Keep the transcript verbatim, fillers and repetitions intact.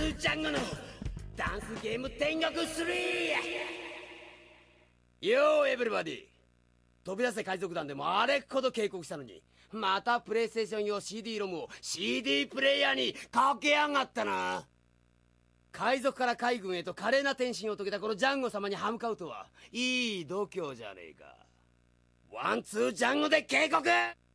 ージャンゴのダンスゲーム天国スリー。よーエブリバディ、飛び出せ海賊団でもあれっほど警告したのに、またプレイステーション用 シーディー ロムを シーディー プレイヤーにかけやがったな。海賊から海軍へと華麗な転身を遂げたこのジャンゴ様に歯向かうとは、いい度胸じゃねえか。ワンツージャンゴで警告。